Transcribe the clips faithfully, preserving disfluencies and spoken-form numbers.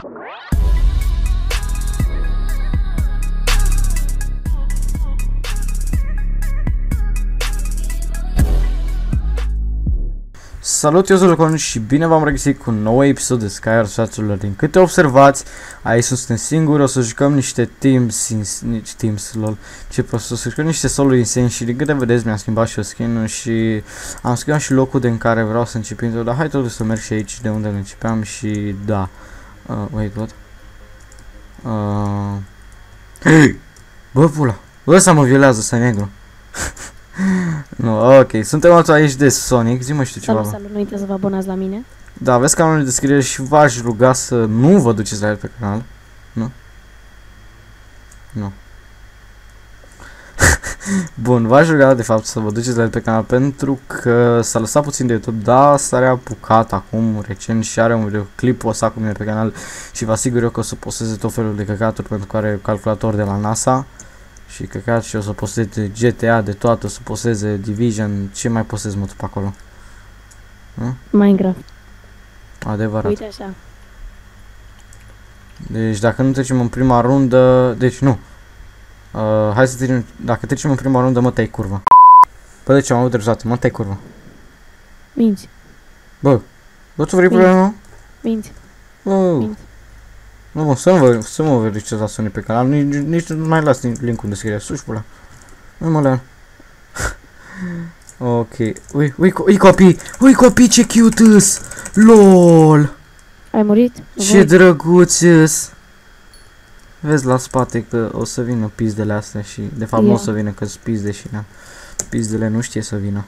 Salut, eu sunt Rocon și bine v-am regăsit cu un nou episod de Skyward Sword. Din câte observați, aici suntem singuri, o să jucăm niște teams, nici teams, lol, ce prost, o să jucăm niște solo insane și din câte vedeți mi-am schimbat și eu skin-ul și am schimbat și locul de în care vreau să începem, dar hai totuși să merg și aici de unde începeam și da, uh, wait, what? Uh... Bă, pula, ăsta mă violează, ăsta negru. Nu, ok, suntem aici de Sonic, zi-mă știu ceva. Salut, salut, nu uitați să vă abonați la mine. Da, aveți canalul de descriere și v-aș ruga să nu vă duceți la el pe canal. Nu? Nu. Bun, v-aș ruga de fapt să vă duceți la el pe canal pentru că s-a lăsat puțin de YouTube, dar s-a reapucat acum recent și are un videoclip o să cu mine pe canal și vă asigur eu că o să posteze tot felul de căcaturi pentru că are calculator de la NASA. Și căcat și o să posteze G T A de toate, o să posteze Division, ce mai postez mă tu pe acolo? Hm? Minecraft. Adevărat. Uite așa. Deci dacă nu trecem în prima rundă, deci nu. Uh, hai să trecem, dacă trecem în prima rundă mă tai curva. Bă, de ce am avut dreptate, mă tai curva. Minți. Bă, bă tu vrei problema? Minți. Bă, Minți. nu bă, să nu vă, să mă verificeți la Sony pe canal, nici, nici nu mai las link-ul în descriere, suși pula. Nu mă lean. Ok, ui, ui, ui copii, ui copii ce cute-s, lol. Ai murit? Ce drăguț-s. Vezi la spate că o să vină pizdele astea și de fapt nu o să vină că-s pizde și na. Pizdele nu știe să vină.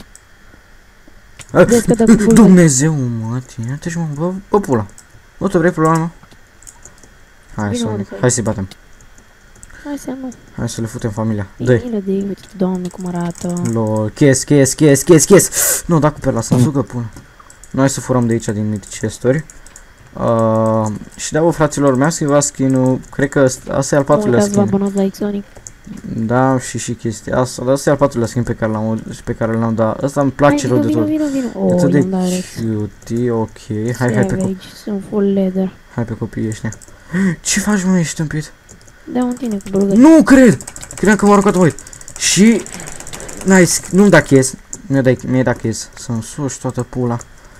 Dumnezeu mă, tine, te mă, bă, bă pula. Bă, tu vrei problema? Hai să, hai să-i batem. Hai să nu. Hai să le futem familia. Dă-i. Bine, de uite, doamne, cum arată. Lol, ches, ches, ches, ches, ches. Nu, da cu perla, să-mi sucă până. Noi să furăm de aici din mid chest-uri. Uh, și da, bă, fraților, mi-am schimbat skin-ul. Cred că asta e al patrulea skin. Vă abonați la Exonic. Da, și și chestia asta. Dar asta e al patrulea skin pe care l-am pe care l-am dat. Ăsta îmi place rău de tot. Vino, vino, vino. E atât de Oh, cute, ok. Hai, hai pe copii. Sunt full leather. Hai pe copiii ăștia. Ce faci, mă, ești tâmpit? Da, un tine cu burgări. Nu cred! Credeam că m-a aruncat voi. Și... Nice, nu-mi da chez. Mi-a dat, mi-a dat chez. Să-mi suși toată pula.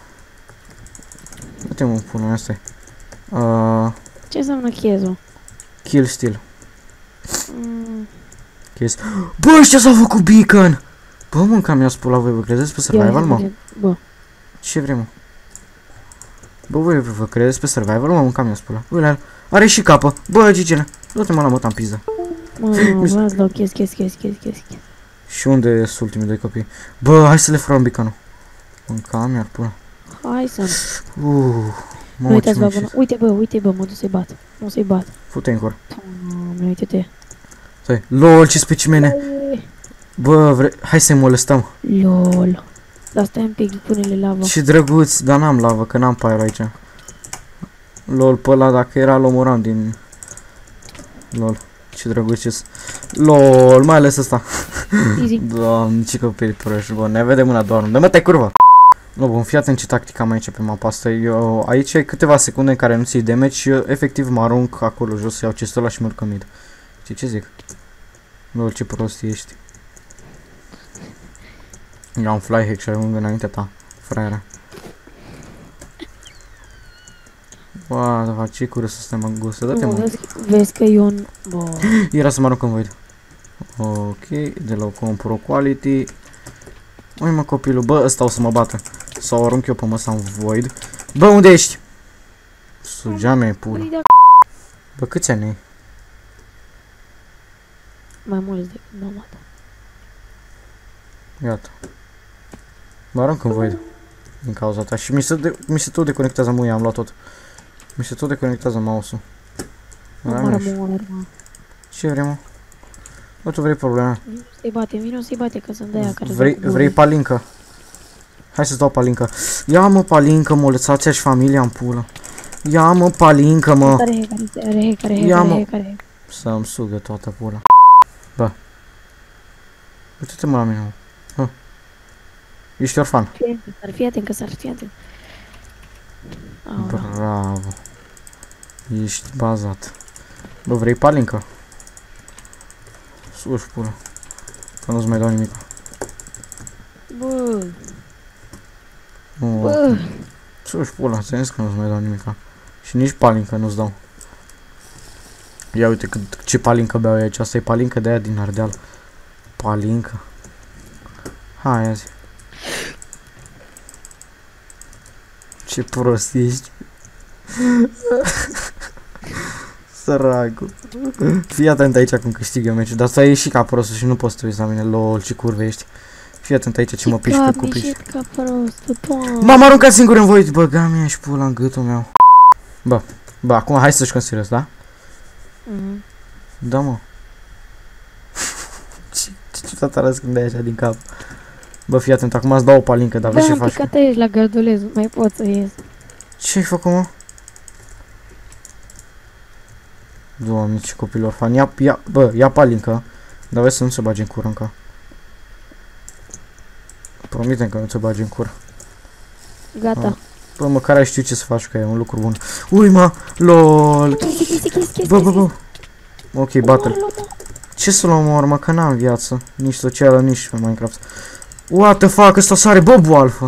Uite mă, pula, asta e. Uh, Ce înseamnă chezul? kill steal. Mm. Chez. Bă, ăștia s-au făcut beacon! Bă, mânca mi-a spus voi, vă credeți pe survival, mă? Bă. Ce vrei, mă? Bă, voi vă credeți pe survival, mă, mânca mi-a spus. Uite, are și capă. Bă, Gigele, du-te mă la măta în piză. Mă, vă dau chez, chez, chez, chez, chez. Și unde sunt ultimii doi copii? Bă, hai să le furăm beacon-ul. Mânca mi-ar pula. Hai să nu. Uh, Nu uitați vă abona. Uite bă, uite bă, mă duc să-i bat. Mă să-i bat. Fute în cor. Doamne, uite-te. Stai, lol, ce specimene. Bă, vre... hai să-i molestăm. Lol. Dar stai un pic, pune-le lavă. Ce drăguț, dar n-am lavă, că n-am pyro aici. Lol, pe ăla dacă era l-omoram din... Lol, ce drăguț. Lol, mai ales ăsta. Easy. Doamne, ce copii proști, bă, ne vedem în a doua rundă. Mă, te curva. Nu, bun, fii atent ce tactic am aici pe mapa asta. Eu, aici e câteva secunde în care nu ții damage și eu, efectiv mă arunc acolo jos, iau chestul ăla și mă urc în mid. Știi ce zic? Lol, ce prost ești. Eu am fly hack și ajung înaintea ta, fraiera. Bă, dar ce cură să stăm în gustă, dă-te mă. Vezi că e un... Bă. Era să mă arunc în void. Ok, de la un pro quality. Ui mă copilul, bă, ăsta o să mă bată. Sau arunc eu pe măsa în void. Bă, unde ești? Sugea mea e pula. Bă, câți ani ai? Mai mulți decât mama ta. Iată. Mă arunc în void. Din cauza ta. Și mi se, de, mi se tot deconectează muia, am luat tot. Mi se tot deconectează mouse-ul. Ce vrei, mă? Bă, tu vrei probleme? Vino să-i bate, vino să-i bate, că sunt de aia care... Vrei, vrei palincă? Hai să-ți dau palincă. Ia mă palincă, mă, lăsați și familia în pulă. Ia mă palincă, mă. Ia mă. Să-mi sugă toată pula. Bă. Uite-te mă la mine, mă. Ești orfan. Fii atent că s-ar, fii atent. Bravo. Ești bazat. Bă, vrei palincă? Sus, pula. Că nu-ți mai dau nimic. Bă. Nu. Bă. Sus, pula, ți-am zis că nu-ți mai dau nimic. Și nici palincă nu-ți dau. Ia uite cât, ce palincă beau aici. Asta e palincă de aia din Ardeal. Palincă. Hai, azi. Ce prost ești. Săracul. Fii atent aici cum câștig eu meciul. Dar stai și ca prostul și nu poți să te uiți la mine. Lol, ce curve ești. Fii atent aici ce mă piși pe cupiș. M-am aruncat singur în voi. Băga mea și pula în gâtul meu. Bă, bă, acum hai să-și serios, da? Mhm. Da, mă. Ce ciudat arăți când dai așa din cap. Bă, fii atent, acum îți dau o palincă, dar vezi ce faci. Bă, am picat aici la gardulez, nu mai pot să ies. Ce-ai făcut, mă? Doamne, ce copil orfan. Ia, ia, bă, ia palincă. Dar vezi să nu se bage în cură încă. Promitem că nu se bage în cură. Gata. Ah. Bă, măcar ai știu ce să faci, că e un lucru bun. Ui, mă, lol. Bă, bă, bă. Ok, bate-l. Ce să-l omor, mă, că n-am viață. Nici socială, nici pe Minecraft. What the fuck, ăsta sare, bă, boalfă.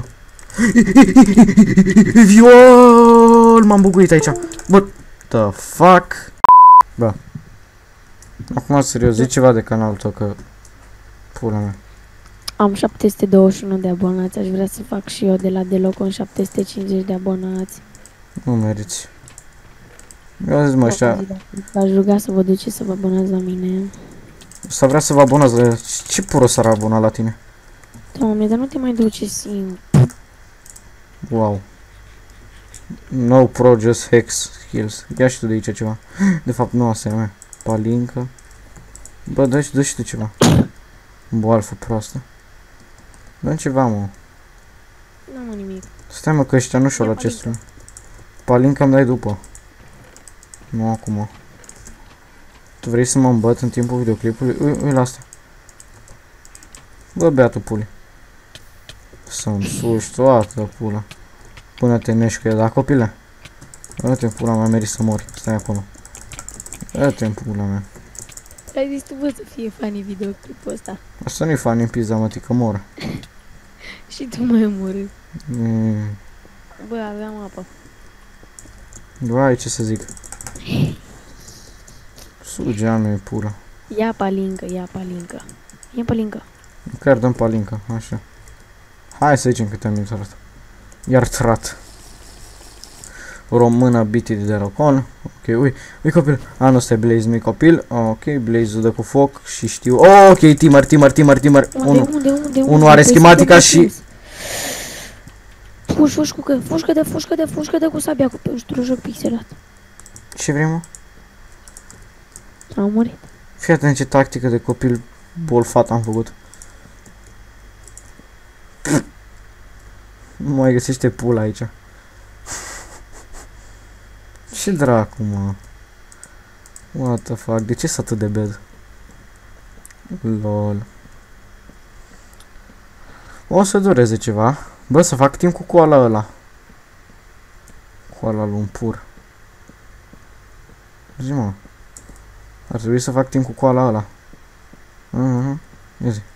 Viol, m-am buguit aici. What the fuck. Bă. Acum, serios, zi ceva de canalul tău, că... Pula mea. Am șapte sute douăzeci și unu de abonați, aș vrea să fac și eu de la deloc un șapte sute cincizeci de abonați. Nu meriți. Eu zic, mă, ăștia... V-aș ruga să vă duceți să vă abonați la mine. Să vrea să vă abonați la... Ce puro s-ar abona la tine? Doamne, dar nu te mai duce singur. Wow. No pro, just hex skills. Ia și tu de aici ceva. De fapt, nu asta e mea. Palincă. Bă, dă și, dă și tu ceva. Boalfă proastă. Dă ceva, mă. Nu mă nimic. Stai, mă, că ăștia nu știu la ce sunt. Palincă îmi dai după. Nu acum. Tu vrei să mă îmbăt în timpul videoclipului? Ui, ui la asta. Bă, beatul puli. Să-mi suși toată pula. Până te meșcă, da, copile? Dă-te-n pula mea, meri să mori. Stai acolo. Dă-te-n pula mea. Ai zis tu, bă, să fie funny videoclipul ăsta. Asta nu-i funny în pizza, mă, că mor. Și tu mai omorât. Mm. Bă, aveam apă. Vai, ce să zic. Sugea mea pula. Ia palincă, ia palincă. Ia palincă. Chiar dăm palincă, așa. Hai să zicem câte minute arată. Iar trat. Română biti de rocon. Ok, ui, ui copil. A, nu stai Blaze, nu-i copil. Ok, Blaze-ul dă cu foc și știu. Oh, ok, Timar, Timar, Timar, Timar. Unde, Unu. unde, unde, unde? Unul are schematica și... Fugi, fugi cu că, fugi de, fugi de, fugi de cu sabia, cu pe joc pixelat. Ce vrei, mă? Am murit. Fii atent ce tactică de copil bolfat am făcut. Nu mai găsește pula aici. Ce dracu, mă? What the fuck? De ce s atât de bad? Lol. O să dureze ceva. Bă, să fac timp cu coala ăla. Coala Lumpur. Zi, mă. Ar trebui să fac timp cu coala ăla. Uh-huh. Ia zi.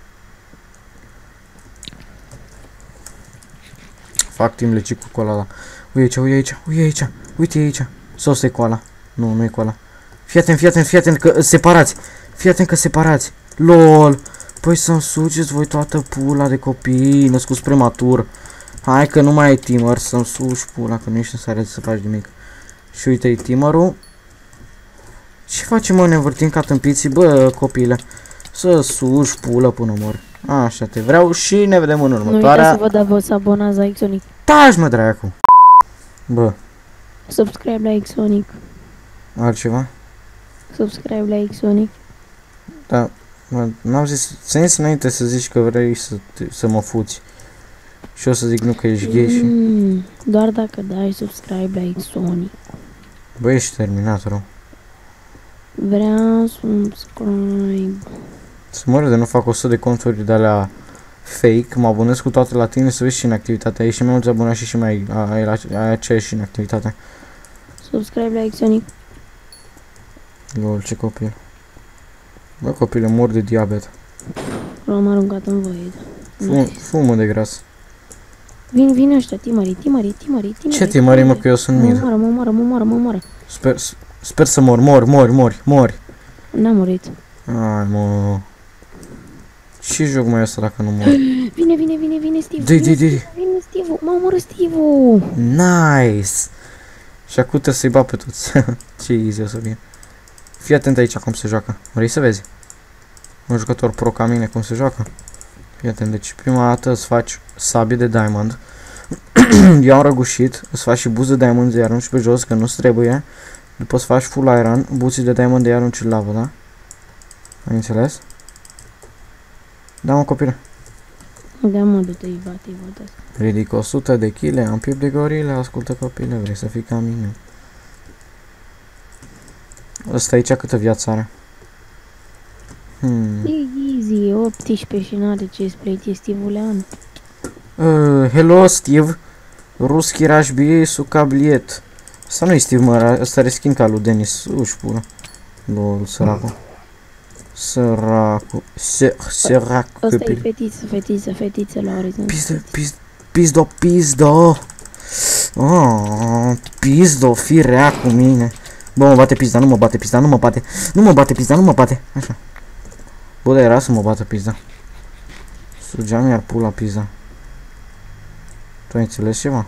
Fac timp lecic cu coala ăla. Ui aici, ui aici, ui aici. Uite aici. Sau ăsta e coala. Nu, nu e coala. Fii atent, fii atent, fii atent că separați. Fii atent că separați. LOL. Păi să-mi sugeți voi toată pula de copii născuți prematur. Hai că nu mai ai timer, să-mi sugi pula, că nu ești în stare să faci nimic. Și uite-i timerul. Ce facem, mă, ne învârtim ca tâmpiții, bă, copile? Să sugi pula până mor. Așa te vreau și ne vedem în următoarea. Nu uitați să vă dați vă să abonați la Xonic. Taci, mă, dracu. Bă. Subscribe la Xonic. Altceva? Subscribe la Xonic. Da. N-am zis, ți-am zis înainte să zici că vrei să, te, să mă fuți. Și o să zic nu că ești gay și... Mm, doar dacă dai subscribe la Xonic. Bă, ești terminat, rău. Vreau subscribe. Să mă râd de nu fac o sută de conturi de alea fake, mă abonez cu toate la tine să vezi și în activitatea. Ești și mai mulți abonați și și mai ai, ai, ai aceeași și în activitatea. Subscribe, like, Sonic. Lol, ce copil. Bă, copile, mor de diabet. L-am aruncat în voie. Fum, fumă de gras. Vin, vin ăștia, timării, timării, timării, timării. Ce timării, mă, că eu sunt Mă mid. moară, mă moară, mă moară, mă moară. Sper, sper să mor, mor, mori, mori, mori. N-am murit. Ai, mă. Ce joc mai ăsta dacă nu mor? Vine, vine, vine, vine Steve. Dai, dai, dai. Vine Steve, m-a omorât Steve-ul. Nice! Și acum trebuie să-i bat pe toți. Ce easy o să fie. Fii atent aici cum se joacă. Vrei să vezi? Un jucător pro ca mine cum se joacă? Fii atent, deci prima dată îți faci sabie de diamond. Iau răgușit, îți faci și buzi de diamond, îi arunci pe jos, că nu-ți trebuie. După îți faci full iron, buții de diamond, îi arunci în lavă, da? Ai înțeles? Da, mă, copile. Da, mă, du-te, îi bate, îi bate. Ridic o sută de chile, am piept de gorile, ascultă copile, vrei să fii ca mine. Ăsta aici câtă viață are? Hmm. E easy, optsprezece și n-are ce spre e Steve-ulean. Uh, hello, Steve. Ruski Rashbi Sucabliet. Asta nu e Steve, mă, ăsta are skin ca lui Denis. Uși, pură. Lol, săracul. Săracul. Săracul. Ăsta e fetiță, fetiță, fetiță la orizont. Pizdo, pizdo, pizdo, pizdo. Oh, pizdo, fi rea cu mine. Bă, mă bate pizda, nu mă bate pizda, nu mă bate. Nu mă bate pizda, nu mă bate. Așa. Bă, dar era să mă bată pizda. Sugeam iar pula pizda. Tu ai înțeles ceva?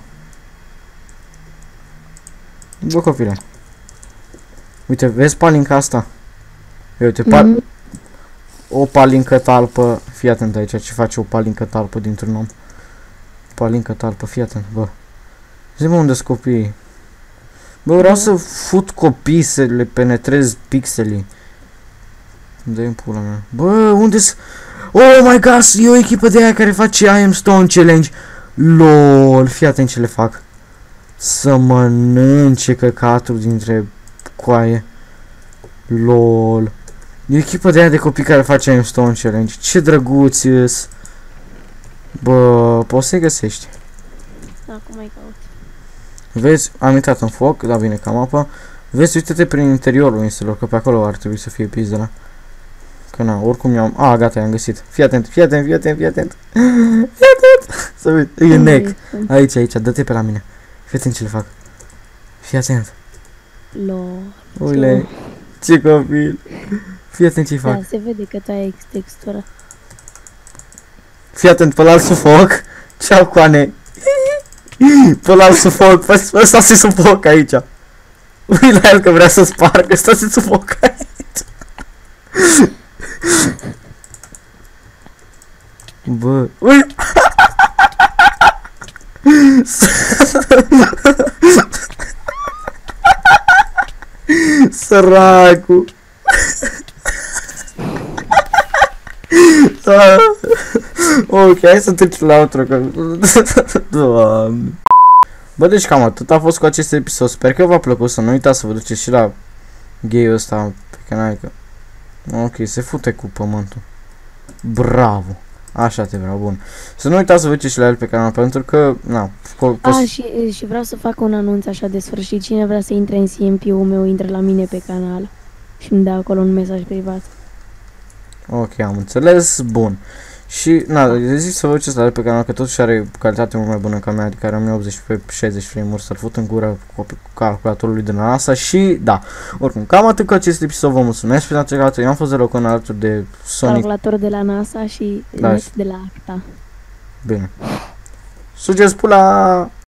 Bă, copile. Uite, vezi palinca asta? Uite, pal Mm -hmm. o palincă talpă. Fii atent aici ce face o palincă talpă dintr-un om. Palincă talpă, fii atent, bă. Zi-mă unde-s copiii. Bă, vreau să fut copii, să le penetrez pixelii. Dă-i în pula mea. Bă, unde-s... Oh my god, e o echipă de aia care face I Am Stone Challenge. LOL, fii atent ce le fac. Să mănânce căcatul dintre coaie. LOL. E o echipă de aia de copii care face I Am Stone Challenge. Ce drăguți îs. Bă, poți să-i găsești. Acum mai caut. Vezi, am intrat în foc, da bine, cam apă. Vezi, uite-te prin interiorul insulelor, că pe acolo ar trebui să fie pizdele. Că na, oricum i-am... A, gata, i-am găsit. Fii atent, fii atent, fii atent, fii atent. Fii atent. Să uite, e neck. Aici, aici, dă-te pe la mine. Fii atent ce le fac. Fii atent. Lol. Uile, ce copil. Fii atent ce-i fac. Da, se vede că tu ai textura. Fii atent, pe la alt sufoc. Ceau, coane. Pe la alt sufoc, ăsta se sufoc aici. Ui la el că vrea să spargă, ăsta se sufoc aici. Bă, ui! Săracu! Ok, hai să trecem la outro, că... Doamne. Bă, deci cam atât a fost cu acest episod. Sper că v-a plăcut, să nu uitați să vă duceți și la gay-ul ăsta pe canal, că... Ok, se fute cu pământul. Bravo! Așa te vreau, bun. Să nu uitați să vă duceți și la el pe canal, pentru că, na, A, și, și vreau să fac un anunț așa de sfârșit. Cine vrea să intre în C M P-ul meu, intră la mine pe canal și îmi dă acolo un mesaj privat. Ok, am înțeles, bun. Și, na, zic să vă duceți la el pe canal, că totuși are calitate mult mai bună ca mea, adică are o mie optzeci pe șaizeci frame-uri, să-l fut în gură cu calculatorului de la NASA și, da, oricum, cam atât cu acest episod, vă mulțumesc pentru că eu am fost de locul alături de Sonic. Calculator de la NASA și da, net de la Acta. Bine. Sugeți pula!